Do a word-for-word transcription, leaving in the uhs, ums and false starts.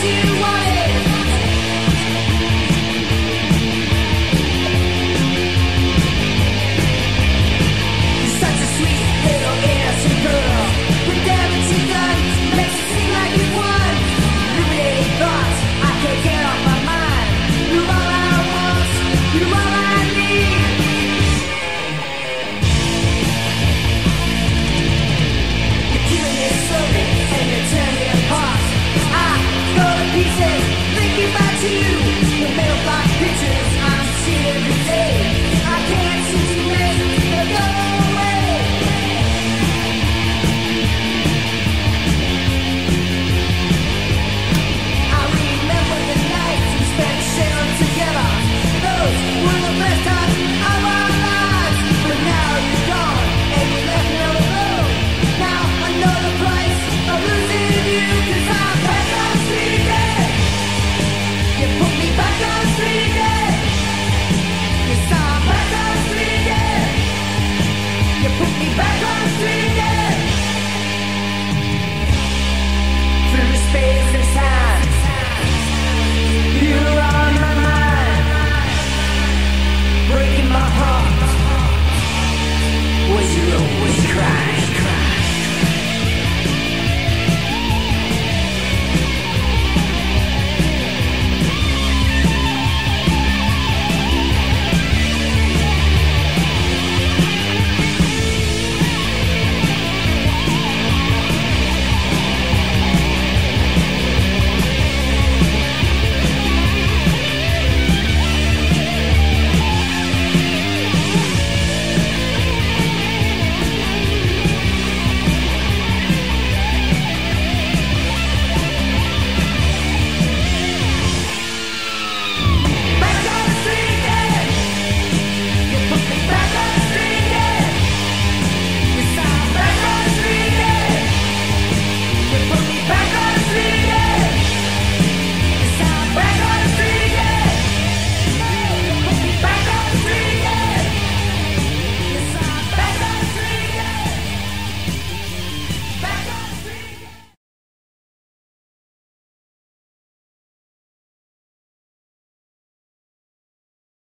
you wanted. You're such a sweet little innocent girl. With everything done, makes it seem like you won. Ruminating thoughts I can't get off my mind. You're all I want, you're all I need. You're killing me slowly and you're tearing me apart. I go to pieces, thinking about you.